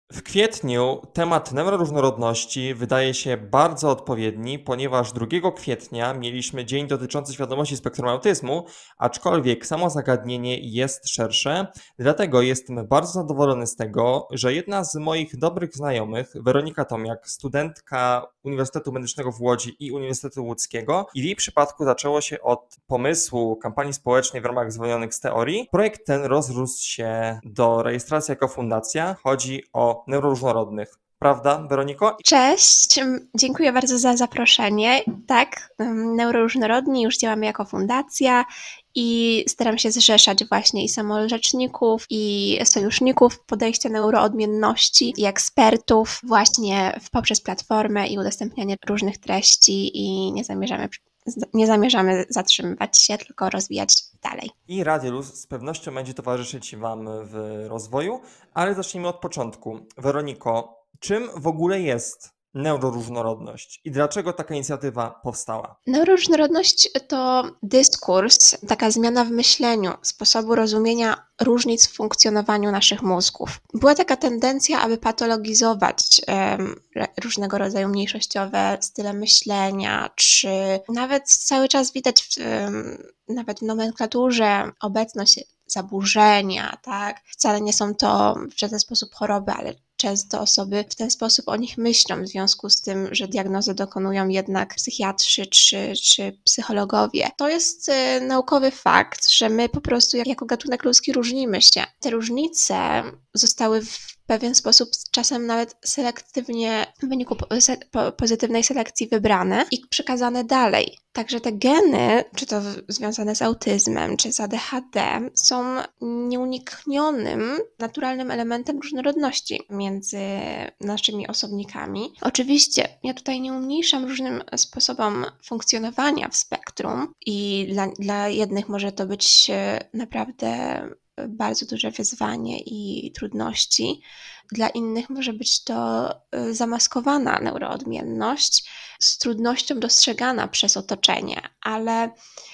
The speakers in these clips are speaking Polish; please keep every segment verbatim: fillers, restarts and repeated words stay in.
W kwietniu temat neuroróżnorodności wydaje się bardzo odpowiedni, ponieważ drugiego kwietnia mieliśmy dzień dotyczący świadomości spektrum autyzmu, aczkolwiek samo zagadnienie jest szersze, dlatego jestem bardzo zadowolony z tego, że jedna z moich dobrych znajomych, Weronika Tomiak, studentka Uniwersytetu Medycznego w Łodzi i Uniwersytetu Łódzkiego, i w jej przypadku zaczęło się od pomysłu kampanii społecznej w ramach Zwolnionych z teorii. Projekt ten rozrósł się do rejestracji jako fundacja. Chodzi o neuroróżnorodnych. Prawda, Weroniko? Cześć, m, dziękuję bardzo za zaproszenie. Tak, em, Neuroróżnorodni już działamy jako fundacja i staram się zrzeszać właśnie i samorzeczników, i sojuszników podejścia neuroodmienności, i ekspertów właśnie w- poprzez platformę i udostępnianie różnych treści i nie zamierzamy, nie zamierzamy zatrzymywać się, tylko rozwijać dalej. I Radiolus z pewnością będzie towarzyszyć Wam w rozwoju, ale zacznijmy od początku. Weroniko, czym w ogóle jest neuroróżnorodność i dlaczego taka inicjatywa powstała? Neuroróżnorodność to dyskurs, taka zmiana w myśleniu, sposobu rozumienia różnic w funkcjonowaniu naszych mózgów. Była taka tendencja, aby patologizować em, re- różnego rodzaju mniejszościowe style myślenia, czy nawet cały czas widać w, em, nawet w nomenklaturze obecność zaburzenia, tak? Wcale nie są to w żaden sposób choroby, ale często osoby w ten sposób o nich myślą, w związku z tym, że diagnozy dokonują jednak psychiatrzy czy, czy psychologowie. To jest y, naukowy fakt, że my po prostu jak, jako gatunek ludzki różnimy się. Te różnice zostały w pewien sposób czasem nawet selektywnie w wyniku po, se, po, pozytywnej selekcji wybrane i przekazane dalej. Także te geny, czy to w- związane z autyzmem, czy z A D H D, są nieuniknionym, naturalnym elementem różnorodności między naszymi osobnikami. Oczywiście ja tutaj nie umniejszam różnym sposobom funkcjonowania w spektrum i dla, dla jednych może to być e, naprawdę bardzo duże wyzwanie i trudności. Dla innych może być to y, zamaskowana neuroodmienność, z trudnością dostrzegana przez otoczenie, ale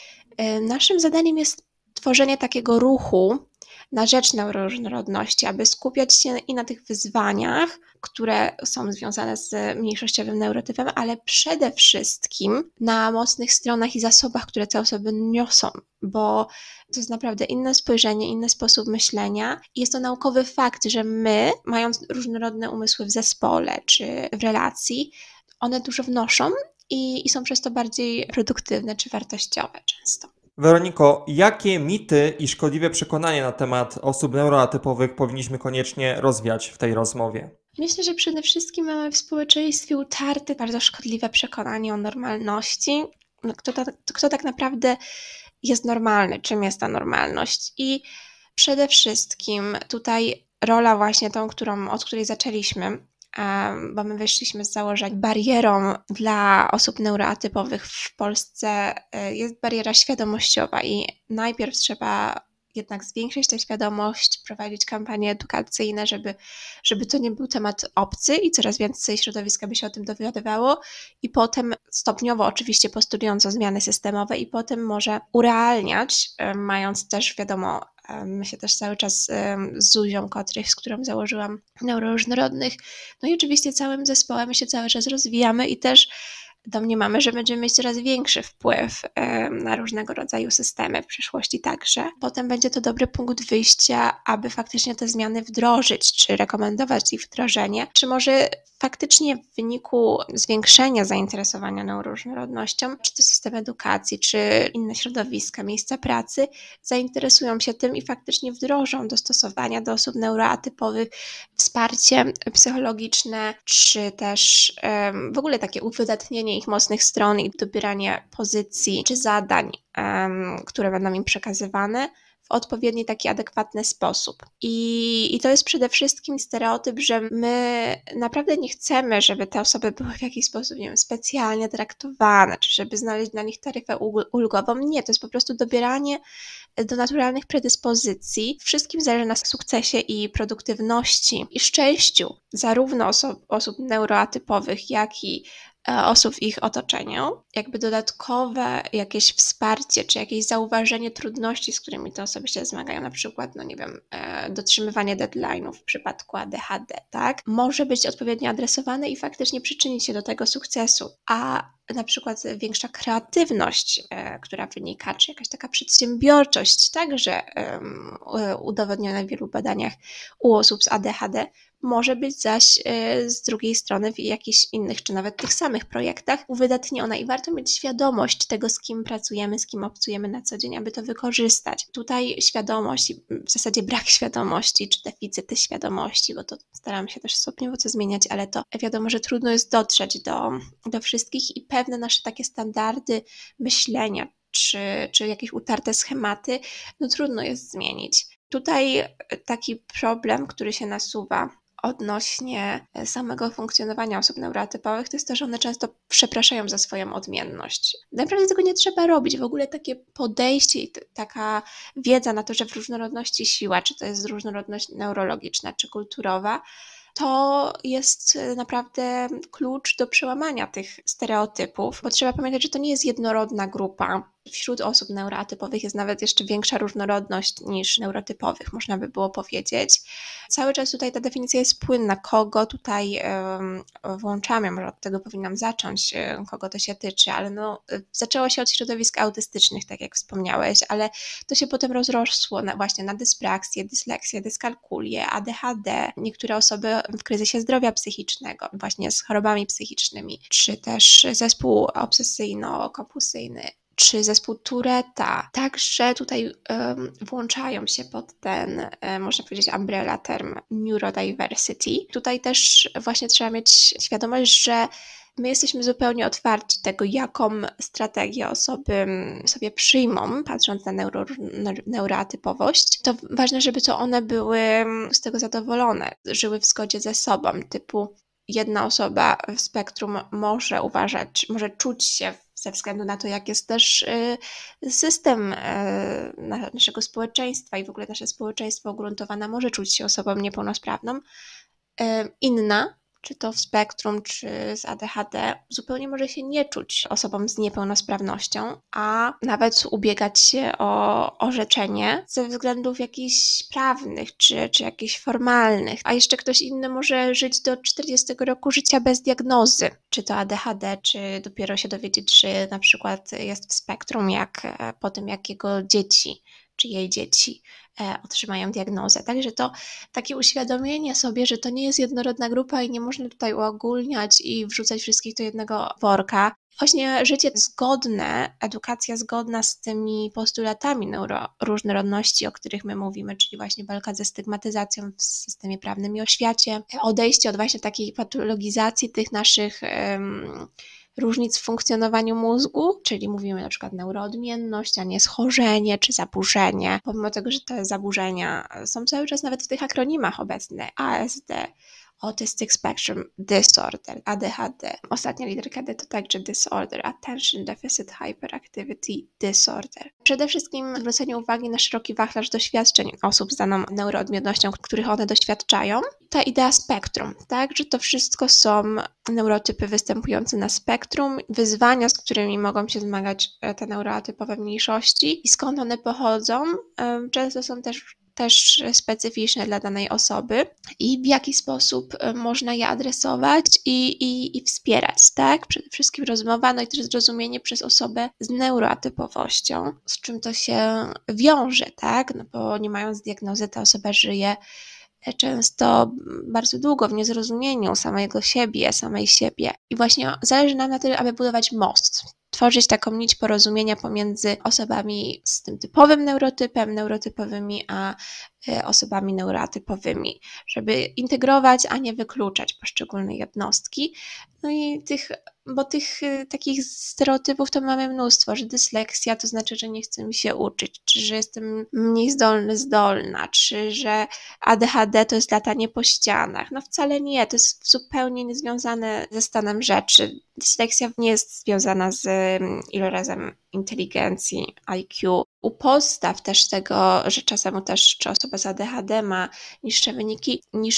y, naszym zadaniem jest tworzenie takiego ruchu na rzecz neuroróżnorodności, aby skupiać się i na tych wyzwaniach, które są związane z mniejszościowym neurotypem, ale przede wszystkim na mocnych stronach i zasobach, które te osoby niosą, bo to jest naprawdę inne spojrzenie, inny sposób myślenia i jest to naukowy fakt, że my, mając różnorodne umysły w zespole czy w relacji, one dużo wnoszą i, i są przez to bardziej produktywne czy wartościowe często. Weroniko, jakie mity i szkodliwe przekonania na temat osób neuroatypowych powinniśmy koniecznie rozwiać w tej rozmowie? Myślę, że przede wszystkim mamy w społeczeństwie utarte bardzo szkodliwe przekonanie o normalności. No, Kto, ta, kto tak naprawdę jest normalny, czym jest ta normalność? I przede wszystkim tutaj rola właśnie tą, którą, od której zaczęliśmy, em, bo my wyszliśmy z założeń, barierą dla osób neuroatypowych w Polsce e, jest bariera świadomościowa i najpierw trzeba jednak zwiększyć tę świadomość, prowadzić kampanie edukacyjne, żeby, żeby to nie był temat obcy i coraz więcej środowiska by się o tym dowiadywało i potem stopniowo oczywiście postulując o zmiany systemowe i potem może urealniać, em, mając też wiadomo, em, my się też cały czas em, z Zuzią Kotrych, z którą założyłam Neuroróżnorodnych, no i oczywiście całym zespołem się cały czas rozwijamy i też domniemamy, że będziemy mieć coraz większy wpływ em, na różnego rodzaju systemy w przyszłości także. Potem będzie to dobry punkt wyjścia, aby faktycznie te zmiany wdrożyć, czy rekomendować ich wdrożenie, czy może faktycznie w wyniku zwiększenia zainteresowania neuroróżnorodnością, czy to system edukacji, czy inne środowiska, miejsca pracy, zainteresują się tym i faktycznie wdrożą dostosowania do osób neuroatypowych, wsparcie psychologiczne, czy też em, w ogóle takie uwydatnienie ich mocnych stron i dobieranie pozycji czy zadań, em, które będą im przekazywane w odpowiedni taki adekwatny sposób. I, I to jest przede wszystkim stereotyp, że my naprawdę nie chcemy, żeby te osoby były w jakiś sposób, nie wiem, specjalnie traktowane, czy żeby znaleźć dla nich taryfę ulgową. Nie, to jest po prostu dobieranie do naturalnych predyspozycji. Wszystkim zależy na sukcesie i produktywności i szczęściu zarówno oso- osób neuroatypowych, jak i e, osób w ich otoczeniu, jakby dodatkowe jakieś wsparcie, czy jakieś zauważenie trudności, z którymi te osoby się zmagają, na przykład, no nie wiem, e, dotrzymywanie deadline'ów w przypadku A D H D, tak, może być odpowiednio adresowane i faktycznie przyczynić się do tego sukcesu, a na przykład większa kreatywność, e, która wynika, czy jakaś taka przedsiębiorczość, także um, udowodniona w wielu badaniach u osób z A D H D, może być zaś e, z drugiej strony w jakichś innych, czy nawet tych samych projektach uwydatniona i warto mieć świadomość tego, z kim pracujemy, z kim obcujemy na co dzień, aby to wykorzystać. Tutaj świadomość, w zasadzie brak świadomości, czy deficyty świadomości, bo to staram się też stopniowo co zmieniać, ale to wiadomo, że trudno jest dotrzeć do, do wszystkich i pewne nasze takie standardy myślenia, czy, czy jakieś utarte schematy, no trudno jest zmienić. Tutaj taki problem, który się nasuwa odnośnie samego funkcjonowania osób neuroatypowych, to jest to, że one często przepraszają za swoją odmienność. Naprawdę tego nie trzeba robić. W ogóle takie podejście i taka wiedza na to, że w różnorodności siła, czy to jest różnorodność neurologiczna, czy kulturowa, to jest naprawdę klucz do przełamania tych stereotypów, bo trzeba pamiętać, że to nie jest jednorodna grupa. Wśród osób neuroatypowych jest nawet jeszcze większa różnorodność niż neurotypowych, można by było powiedzieć. Cały czas tutaj ta definicja jest płynna, kogo tutaj um, włączamy, może od tego powinnam zacząć, um, kogo to się tyczy, ale no, zaczęło się od środowisk autystycznych, tak jak wspomniałeś, ale to się potem rozrosło na, właśnie na dyspraksję, dysleksję, dyskalkulię, A D H D, niektóre osoby w kryzysie zdrowia psychicznego, właśnie z chorobami psychicznymi, czy też zespół obsesyjno-kompulsyjny, czy zespół Touretta. Także tutaj um, włączają się pod ten, um, można powiedzieć, umbrella term neurodiversity. Tutaj też właśnie trzeba mieć świadomość, że my jesteśmy zupełnie otwarci tego, jaką strategię osoby sobie przyjmą, patrząc na neuro, neuroatypowość. To ważne, żeby to one były z tego zadowolone, żyły w zgodzie ze sobą, typu jedna osoba w spektrum może uważać, może czuć się ze względu na to, jak jest też system naszego społeczeństwa i w ogóle nasze społeczeństwo ugruntowane może czuć się osobą niepełnosprawną. Inna, czy to w spektrum, czy z A D H D, zupełnie może się nie czuć osobą z niepełnosprawnością, a nawet ubiegać się o orzeczenie ze względów jakichś prawnych, czy, czy jakichś formalnych. A jeszcze ktoś inny może żyć do czterdziestego roku życia bez diagnozy, czy to A D H D, czy dopiero się dowiedzieć, że na przykład jest w spektrum, jak po tym, jak jego dzieci, czy jej dzieci otrzymają diagnozę. Także to takie uświadomienie sobie, że to nie jest jednorodna grupa i nie można tutaj uogólniać i wrzucać wszystkich do jednego worka. Właśnie życie zgodne, edukacja zgodna z tymi postulatami neuroróżnorodności, o których my mówimy, czyli właśnie walka ze stygmatyzacją w systemie prawnym i oświacie, odejście od właśnie takiej patologizacji tych naszych um, różnic w funkcjonowaniu mózgu, czyli mówimy na przykład neuroodmienność, a nie schorzenie czy zaburzenie, pomimo tego, że te zaburzenia są cały czas nawet w tych akronimach obecne, A S D, Autistic Spectrum Disorder, A D H D. Ostatnia literka D to także disorder, Attention Deficit Hyperactivity Disorder. Przede wszystkim zwrócenie uwagi na szeroki wachlarz doświadczeń osób z daną neuroodmiennością, których one doświadczają. Ta idea spektrum, tak, że to wszystko są neurotypy występujące na spektrum, wyzwania, z którymi mogą się zmagać te neurotypowe mniejszości i skąd one pochodzą, często są też też specyficzne dla danej osoby i w jaki sposób można je adresować i, i, i wspierać, tak? Przede wszystkim rozmowa, no i też zrozumienie przez osobę z neuroatypowością, z czym to się wiąże, tak? No bo nie mając diagnozy, ta osoba żyje często bardzo długo w niezrozumieniu samego siebie, samej siebie. I właśnie zależy nam na tym, aby budować most, tworzyć taką nić porozumienia pomiędzy osobami z tym typowym neurotypem, neurotypowymi, a osobami neuroatypowymi, żeby integrować, a nie wykluczać poszczególne jednostki. No i tych, bo tych takich stereotypów to mamy mnóstwo, że dysleksja to znaczy, że nie chcę mi się uczyć, czy że jestem mniej zdolny, zdolna, czy że A D H D to jest latanie po ścianach. No wcale nie, to jest zupełnie niezwiązane ze stanem rzeczy. Dysleksja nie jest związana z ilorazem inteligencji, I Q. U podstaw też tego, że czasem też czy osoba z A D H D ma niższe wyniki niż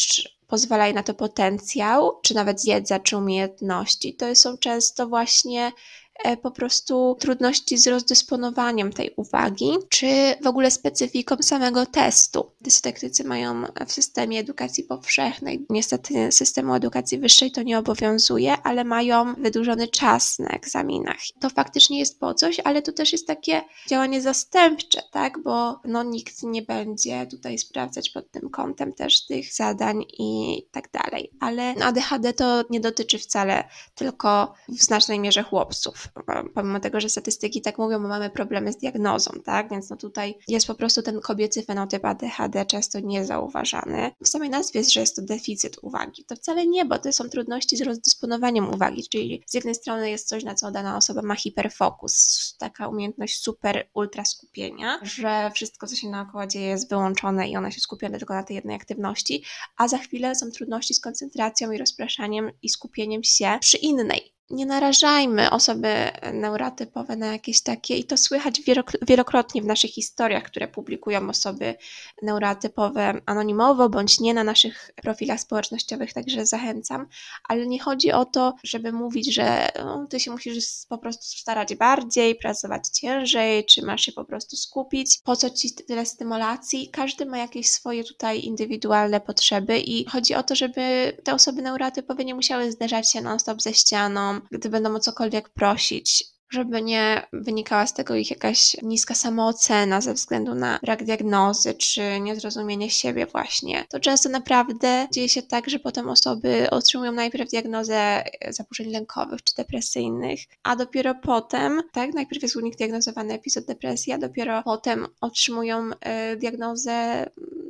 pozwala jej na to potencjał, czy nawet wiedza, czy umiejętności, to są często właśnie po prostu trudności z rozdysponowaniem tej uwagi, czy w ogóle specyfiką samego testu. Dyslektyczni mają w systemie edukacji powszechnej, niestety systemu edukacji wyższej to nie obowiązuje, ale mają wydłużony czas na egzaminach. To faktycznie jest po coś, ale to też jest takie działanie zastępcze, tak, bo no, nikt nie będzie tutaj sprawdzać pod tym kątem też tych zadań i tak dalej. Ale A D H D to nie dotyczy wcale tylko w znacznej mierze chłopców. Pomimo tego, że statystyki tak mówią, bo mamy problemy z diagnozą, tak? Więc no tutaj jest po prostu ten kobiecy fenotyp A D H D często niezauważany. W samej nazwie jest, że jest to deficyt uwagi. To wcale nie, bo to są trudności z rozdysponowaniem uwagi, czyli z jednej strony jest coś, na co dana osoba ma hiperfokus, taka umiejętność super ultra skupienia, że wszystko, co się naokoło dzieje, jest wyłączone i ona się skupia tylko na tej jednej aktywności, a za chwilę są trudności z koncentracją i rozpraszaniem i skupieniem się przy innej. Nie narażajmy osoby neurotypowe na jakieś takie, i to słychać wielokrotnie w naszych historiach, które publikują osoby neurotypowe anonimowo bądź nie na naszych profilach społecznościowych, także zachęcam, ale nie chodzi o to, żeby mówić, że no, ty się musisz po prostu starać bardziej, pracować ciężej, czy masz się po prostu skupić, po co ci tyle stymulacji. Każdy ma jakieś swoje tutaj indywidualne potrzeby i chodzi o to, żeby te osoby neurotypowe nie musiały zderzać się non-stop ze ścianą, gdy będą o cokolwiek prosić, żeby nie wynikała z tego ich jakaś niska samoocena ze względu na brak diagnozy, czy niezrozumienie siebie właśnie. To często naprawdę dzieje się tak, że potem osoby otrzymują najpierw diagnozę zaburzeń lękowych czy depresyjnych, a dopiero potem, tak, najpierw jest u nich diagnozowany epizod depresji, a dopiero potem otrzymują y, diagnozę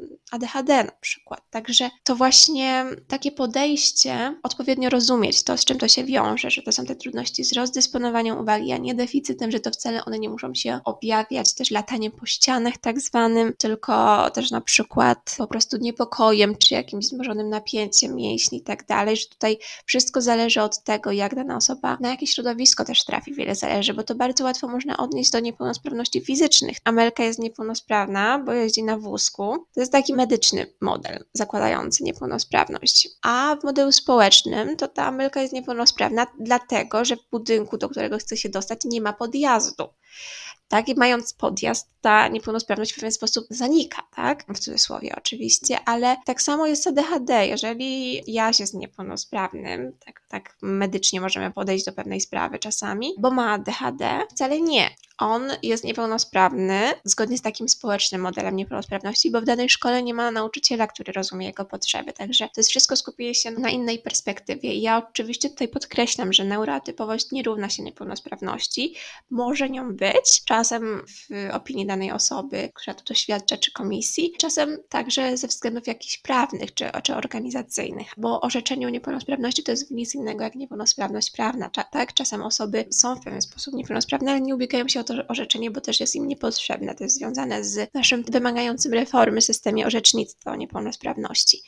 A D H D na przykład. Także to właśnie takie podejście, odpowiednio rozumieć to, z czym to się wiąże, że to są te trudności z rozdysponowaniem uwagi, a nie deficytem, że to wcale one nie muszą się objawiać też lataniem po ścianach tak zwanym, tylko też na przykład po prostu niepokojem, czy jakimś wzmożonym napięciem mięśni i tak dalej, że tutaj wszystko zależy od tego, jak dana osoba, na jakie środowisko też trafi, wiele zależy, bo to bardzo łatwo można odnieść do niepełnosprawności fizycznych. Amelka jest niepełnosprawna, bo jeździ na wózku. To jest taki medyczny model zakładający niepełnosprawność. A w modelu społecznym to ta Amelka jest niepełnosprawna dlatego, że w budynku, do którego chce się dostać, nie ma podjazdu. Tak, i mając podjazd, ta niepełnosprawność w pewien sposób zanika, tak? W cudzysłowie oczywiście, ale tak samo jest z A D H D. Jeżeli Jaś jest niepełnosprawnym, tak, tak medycznie możemy podejść do pewnej sprawy czasami, bo ma A D H D, wcale nie. On jest niepełnosprawny zgodnie z takim społecznym modelem niepełnosprawności, bo w danej szkole nie ma nauczyciela, który rozumie jego potrzeby, także to jest wszystko skupuje się na innej perspektywie. I ja oczywiście tutaj podkreślam, że neurotypowość nie równa się niepełnosprawności, może nią być, czasem w opinii danej osoby, która to doświadcza, czy komisji, czasem także ze względów jakichś prawnych, czy, czy organizacyjnych, bo orzeczenie o niepełnosprawności to jest nic innego jak niepełnosprawność prawna, tak? Czasem osoby są w pewien sposób niepełnosprawne, ale nie ubiegają się o to orzeczenie, bo też jest im niepotrzebne. To jest związane z naszym wymagającym reformy systemie orzecznictwa o niepełnosprawności.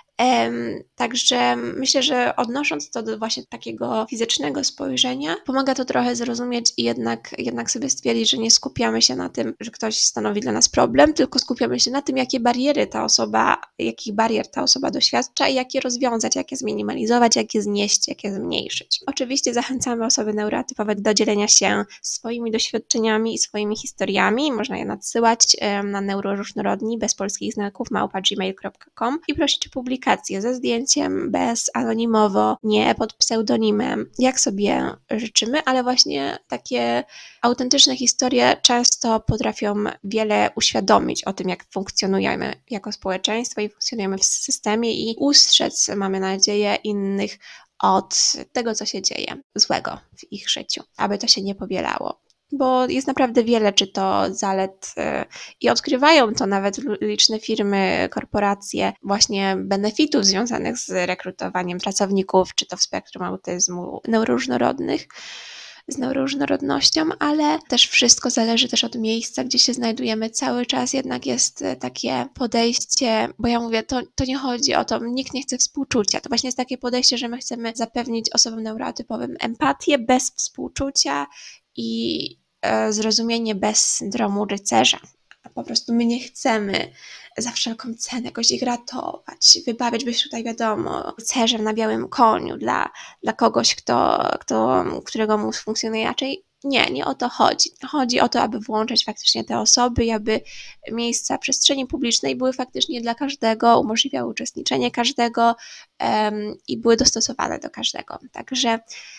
Um, także myślę, że odnosząc to do właśnie takiego fizycznego spojrzenia, pomaga to trochę zrozumieć i jednak, jednak sobie stwierdzić, że nie skupiamy się na tym, że ktoś stanowi dla nas problem, tylko skupiamy się na tym, jakie bariery ta osoba, jakich barier ta osoba doświadcza i jak je rozwiązać, jak je zminimalizować, jak je znieść, jak je zmniejszyć. Oczywiście zachęcamy osoby neurotypowe do dzielenia się swoimi doświadczeniami i swoimi historiami. Można je nadsyłać um, na neuroróżnorodni bez polskich znaków małpa gmail kropka com i prosić o publikację ze zdjęciem, bez, anonimowo, nie pod pseudonimem, jak sobie życzymy, ale właśnie takie autentyczne historie często potrafią wiele uświadomić o tym, jak funkcjonujemy jako społeczeństwo i funkcjonujemy w systemie i ustrzec, mamy nadzieję, innych od tego, co się dzieje złego w ich życiu, aby to się nie powielało. Bo jest naprawdę wiele, czy to zalet i odkrywają to nawet liczne firmy, korporacje, właśnie benefitów związanych z rekrutowaniem pracowników, czy to w spektrum autyzmu neuroróżnorodnych, z neuroróżnorodnością, ale też wszystko zależy też od miejsca, gdzie się znajdujemy cały czas, jednak jest takie podejście, bo ja mówię, to, to nie chodzi o to, nikt nie chce współczucia, to właśnie jest takie podejście, że my chcemy zapewnić osobom neurotypowym empatię bez współczucia i zrozumienie bez syndromu rycerza. po prostu my nie chcemy za wszelką cenę jakoś ich ratować, wybawiać, być tutaj wiadomo, rycerzem na białym koniu dla, dla kogoś, kto, kto, którego mózg funkcjonuje inaczej. Nie, nie o to chodzi. Chodzi o to, aby włączać faktycznie te osoby i aby miejsca przestrzeni publicznej były faktycznie dla każdego, umożliwiały uczestniczenie każdego um, i były dostosowane do każdego. Także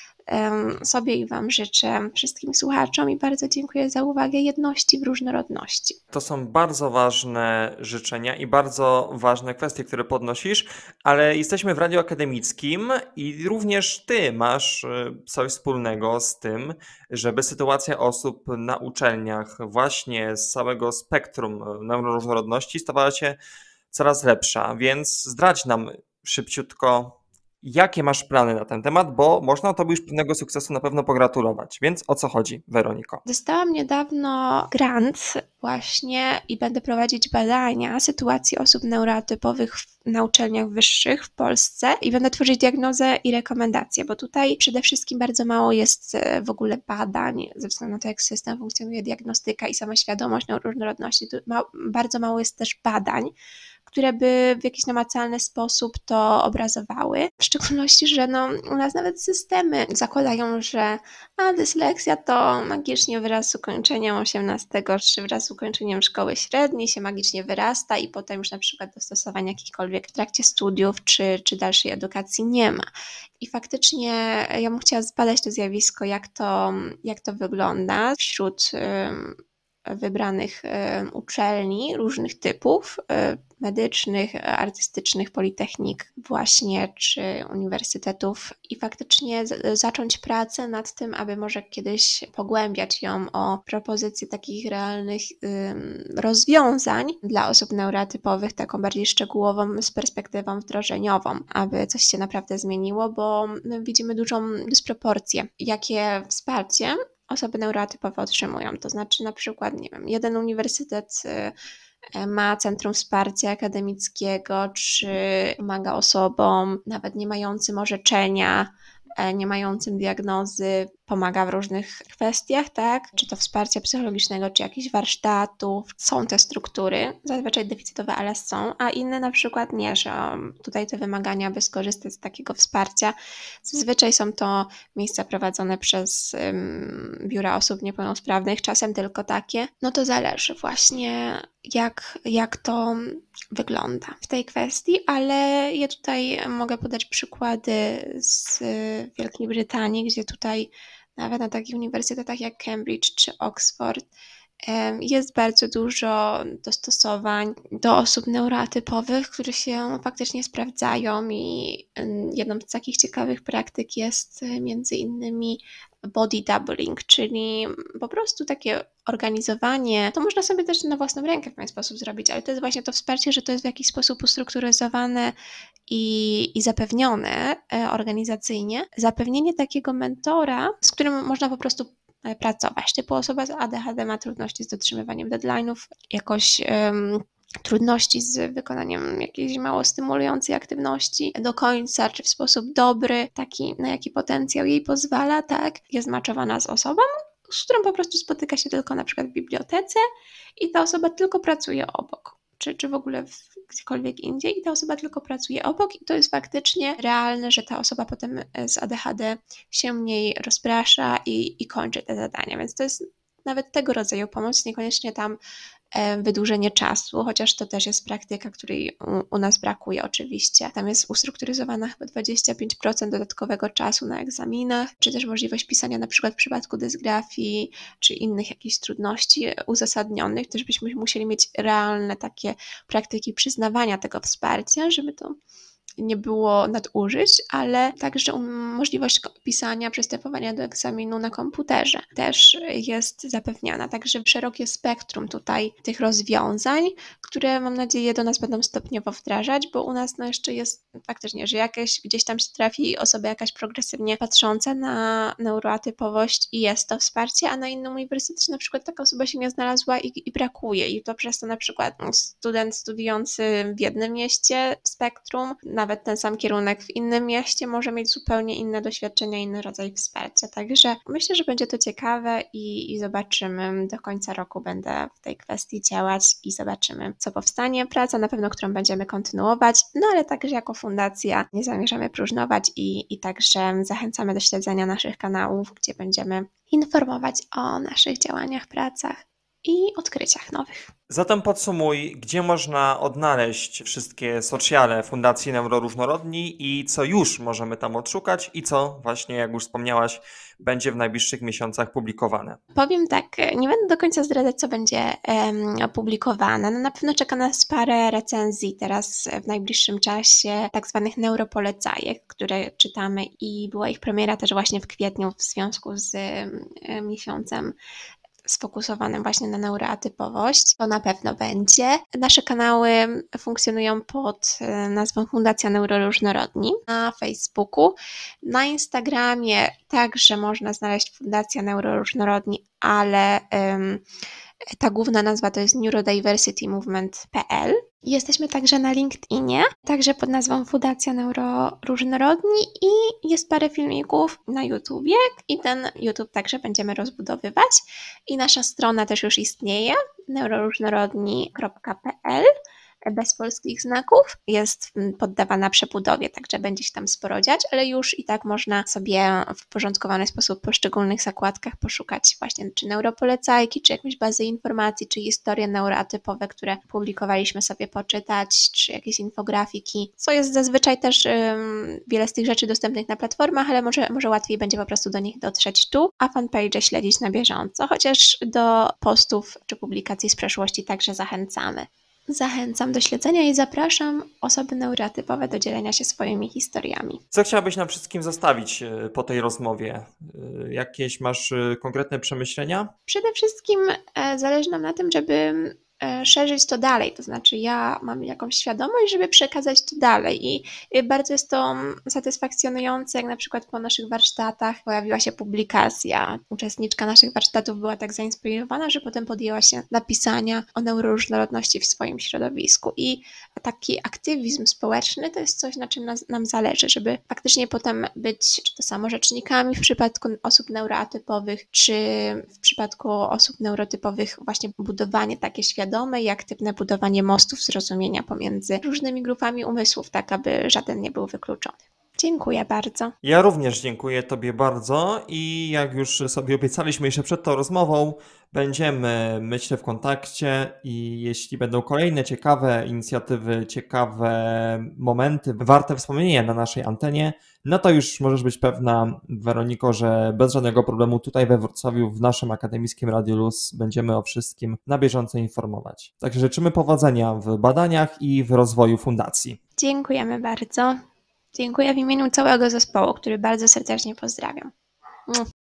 um, sobie i Wam życzę, wszystkim słuchaczom, i bardzo dziękuję za uwagę, jedności w różnorodności. To są bardzo ważne życzenia i bardzo ważne kwestie, które podnosisz, ale jesteśmy w radiu akademickim i również Ty masz coś wspólnego z tym, żeby sytuacja osób na uczelniach właśnie z całego spektrum neuroróżnorodności stawała się coraz lepsza, więc zdradź nam szybciutko, jakie masz plany na ten temat, bo można Tobie już pewnego sukcesu na pewno pogratulować. Więc o co chodzi, Weroniko? Dostałam niedawno grant właśnie i będę prowadzić badania sytuacji osób neuroatypowych na uczelniach wyższych w Polsce i będę tworzyć diagnozę i rekomendacje, bo tutaj przede wszystkim bardzo mało jest w ogóle badań, ze względu na to, jak system funkcjonuje, diagnostyka i sama świadomość neuroróżnorodności. Tu ma, bardzo mało jest też badań, które by w jakiś namacalny sposób to obrazowały. W szczególności, że no, u nas nawet systemy zakładają, że a dysleksja to magicznie wraz z ukończeniem osiemnastego czy wraz z ukończeniem szkoły średniej się magicznie wyrasta i potem już na przykład dostosowań jakichkolwiek w trakcie studiów czy, czy dalszej edukacji nie ma. I faktycznie ja bym chciała zbadać to zjawisko, jak to, jak to wygląda wśród um, wybranych um, uczelni różnych typów, um, medycznych, artystycznych, politechnik właśnie, czy uniwersytetów i faktycznie z- zacząć pracę nad tym, aby może kiedyś pogłębiać ją o propozycje takich realnych ym, rozwiązań dla osób neuroatypowych, taką bardziej szczegółową, z perspektywą wdrożeniową, aby coś się naprawdę zmieniło, bo my widzimy dużą dysproporcję, jakie wsparcie osoby neuroatypowe otrzymują. To znaczy na przykład, nie wiem, jeden uniwersytet y, ma centrum wsparcia akademickiego, czy pomaga osobom nawet nie mającym orzeczenia, nie mającym diagnozy, pomaga w różnych kwestiach, tak? Czy to wsparcia psychologicznego, czy jakichś warsztatów. Są te struktury, zazwyczaj deficytowe, ale są, a inne na przykład nie, że tutaj te wymagania, by skorzystać z takiego wsparcia, zazwyczaj są to miejsca prowadzone przez um, biura osób niepełnosprawnych, czasem tylko takie. No to zależy właśnie, jak, jak to wygląda w tej kwestii, ale ja tutaj mogę podać przykłady z Wielkiej Brytanii, gdzie tutaj nawet na takich uniwersytetach jak Cambridge czy Oxford jest bardzo dużo dostosowań do osób neuroatypowych, które się faktycznie sprawdzają i jedną z takich ciekawych praktyk jest między innymi body doubling, czyli po prostu takie organizowanie, to można sobie też na własną rękę w pewien sposób zrobić, ale to jest właśnie to wsparcie, że to jest w jakiś sposób ustrukturyzowane i, i zapewnione organizacyjnie. Zapewnienie takiego mentora, z którym można po prostu pracować. Typu osoba z A D H D ma trudności z dotrzymywaniem deadline'ów, jakoś um, trudności z wykonaniem jakiejś mało stymulującej aktywności do końca, czy w sposób dobry, taki, na jaki potencjał jej pozwala, tak, jest zmaczowana z osobą, z którą po prostu spotyka się tylko na przykład w bibliotece i ta osoba tylko pracuje obok, czy, czy w ogóle w, gdziekolwiek indziej i ta osoba tylko pracuje obok i to jest faktycznie realne, że ta osoba potem z A D H D się mniej rozprasza i, i kończy te zadania, więc to jest nawet tego rodzaju pomoc, niekoniecznie tam wydłużenie czasu, chociaż to też jest praktyka, której u, u nas brakuje oczywiście. Tam jest ustrukturyzowana chyba dwadzieścia pięć procent dodatkowego czasu na egzaminach, czy też możliwość pisania na przykład w przypadku dysgrafii, czy innych jakichś trudności uzasadnionych, też byśmy musieli mieć realne takie praktyki przyznawania tego wsparcia, żeby to nie było nadużyć, ale także możliwość pisania, przystępowania do egzaminu na komputerze też jest zapewniana. Także szerokie spektrum tutaj tych rozwiązań, które mam nadzieję do nas będą stopniowo wdrażać, bo u nas no jeszcze jest faktycznie, że jakieś gdzieś tam się trafi osoba jakaś progresywnie patrząca na neuroatypowość i jest to wsparcie, a na innym uniwersytecie na przykład taka osoba się nie znalazła i, i brakuje i to przez to na przykład student studiujący w jednym mieście w spektrum, nawet ten sam kierunek w innym mieście może mieć zupełnie inne doświadczenia, inny rodzaj wsparcia, także myślę, że będzie to ciekawe i, i zobaczymy, do końca roku będę w tej kwestii działać i zobaczymy, co powstanie. Praca na pewno, którą będziemy kontynuować, no ale także jako fundacja nie zamierzamy próżnować i, i także zachęcamy do śledzenia naszych kanałów, gdzie będziemy informować o naszych działaniach, pracach i odkryciach nowych. Zatem podsumuj, gdzie można odnaleźć wszystkie sociale Fundacji Neuroróżnorodni i co już możemy tam odszukać i co właśnie, jak już wspomniałaś, będzie w najbliższych miesiącach publikowane. Powiem tak, nie będę do końca zdradzać, co będzie um, opublikowane. No, na pewno czeka nas parę recenzji teraz w najbliższym czasie, tak zwanych neuropolecajek, które czytamy i była ich premiera też właśnie w kwietniu w związku z um, miesiącem sfokusowanym właśnie na neuroatypowość. To na pewno będzie. Nasze kanały funkcjonują pod nazwą Fundacja Neuroróżnorodni na Facebooku. Na Instagramie także można znaleźć Fundacja Neuroróżnorodni, ale um, ta główna nazwa to jest neurodiversity movement kropka p l. Jesteśmy także na LinkedInie, także pod nazwą Fundacja Neuroróżnorodni i jest parę filmików na YouTubie i ten YouTube także będziemy rozbudowywać i nasza strona też już istnieje, neuroróżnorodni kropka p l, bez polskich znaków, jest poddawana przebudowie, także będzie się tam sporo dziać, ale już i tak można sobie w uporządkowany sposób w poszczególnych zakładkach poszukać właśnie czy neuropolecajki, czy jakieś bazy informacji, czy historie neuroatypowe, które publikowaliśmy sobie poczytać, czy jakieś infografiki, co jest zazwyczaj też um, wiele z tych rzeczy dostępnych na platformach, ale może, może łatwiej będzie po prostu do nich dotrzeć tu, a fanpage śledzić na bieżąco, chociaż do postów czy publikacji z przeszłości także zachęcamy. Zachęcam do śledzenia i zapraszam osoby neuroatypowe do dzielenia się swoimi historiami. Co chciałabyś nam wszystkim zostawić po tej rozmowie? Jakieś masz konkretne przemyślenia? Przede wszystkim zależy nam na tym, żeby szerzyć to dalej, to znaczy ja mam jakąś świadomość, żeby przekazać to dalej i bardzo jest to satysfakcjonujące, jak na przykład po naszych warsztatach pojawiła się publikacja. Uczestniczka naszych warsztatów była tak zainspirowana, że potem podjęła się napisania o neuroróżnorodności w swoim środowisku i taki aktywizm społeczny to jest coś, na czym nas, nam zależy, żeby faktycznie potem być czy to samo rzecznikami w przypadku osób neuroatypowych, czy w przypadku osób neurotypowych właśnie budowanie takie świadome i aktywne budowanie mostów zrozumienia pomiędzy różnymi grupami umysłów, tak aby żaden nie był wykluczony. Dziękuję bardzo. Ja również dziękuję Tobie bardzo i jak już sobie obiecaliśmy jeszcze przed tą rozmową, będziemy, myślę, w kontakcie i jeśli będą kolejne ciekawe inicjatywy, ciekawe momenty, warte wspomnienia na naszej antenie, no to już możesz być pewna, Weroniko, że bez żadnego problemu tutaj we Wrocławiu w naszym akademickim Radiu Luz będziemy o wszystkim na bieżąco informować. Także życzymy powodzenia w badaniach i w rozwoju fundacji. Dziękujemy bardzo. Dziękuję w imieniu całego zespołu, który bardzo serdecznie pozdrawiam.